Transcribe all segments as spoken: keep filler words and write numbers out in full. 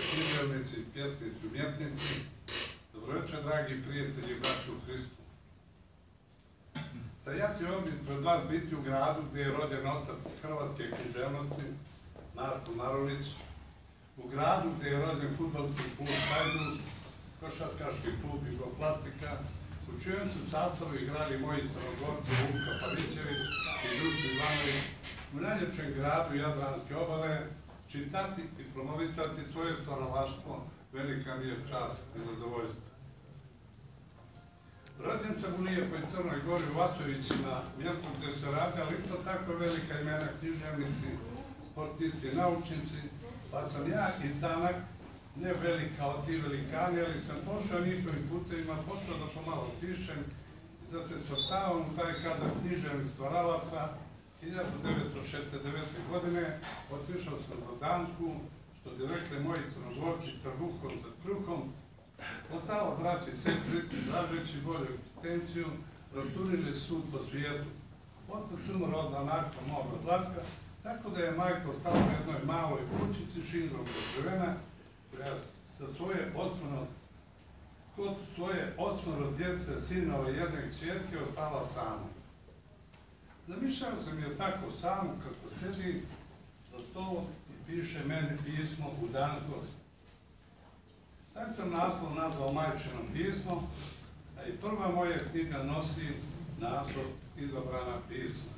književnici, pjesnici, umjetnici, dobroveče, dragi prijatelji i braći u Hristu. Stajati ovdje ispred vas biti u gradu gdje je rođen otac hrvatske književnosti, Marko Marulić, u gradu gdje je rođen fudbalski klub Hajduk, košarkaški klub Jugoplastika, u čijem su sastavu igrali moji crnogorci Vuka Pavićević i Duško Ivanović, u najljepšem gradu Jadranske obale, čitati i promovisati svoje stvaralaštvo, velika mi je čast i zadovoljstvo. Rođen sam u Lijepoj Crnoj Gori u Vasovićima, mjestu gdje se rade, ali to tako velika imena književnici, sportisti, naučnici, pa sam ja izdanak, ne velika kao ti velikani, ali sam pošao njihovim putevima, počeo da pomalo pišem, da se svrstavam u taj kadar književnih stvaralaca. hiljadu devetsto šezdeset devete. godine otišao sam za Dansku, što bi rekli moji crnogorci, trbuhom za kruhom, od tamo braći i sestri, tražeći bolju egzistenciju, rasturili sud po svijetu. Otac umro od nakon mog odlaska, tako da je majka ostala u jednoj maloj kućici, šindrom pokrivena, koja sa svoje osmoro, kod svoje osmoro djece, sinova i jedne kćerke ostala sama. Zamišljao sam je tako samu kako sedi za stolom i piše meni pismo u Danskoj. Sad sam naslov nazvao Majčino pismo, a i prva moja knjiga nosi naslov Izabrana pisma.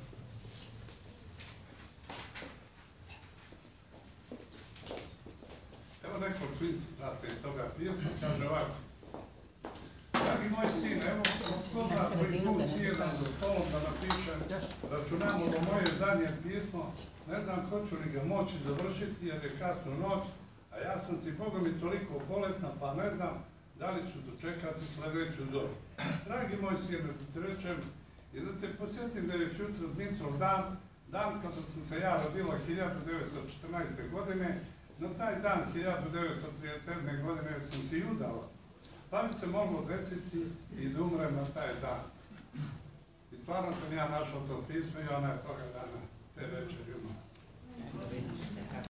Evo nekoliko istrate iz toga pisma, kaže ovako. Dragi moj sin, evo kod nas koji put sjedam za stolom da napišem računamo do moje zadnje pismo, ne znam hoću li ga moći završiti jer je kasnu noć, a ja sam ti Bogom i toliko bolesna pa ne znam da li ću dočekati sljedeću zoru. Dragi moj sin, da ti rečem i da te podsjetim da je jutro Dmitrov dan, dan kada sam se ja rodila hiljadu devetsto četrnaeste. godine, na taj dan hiljadu devetsto trideset sedme. godine sam se i udala. Pa bi se moglo desiti i da umrem na taj dan. I stvarno sam ja našao to pismo i ona je toga dana te večeri umrla.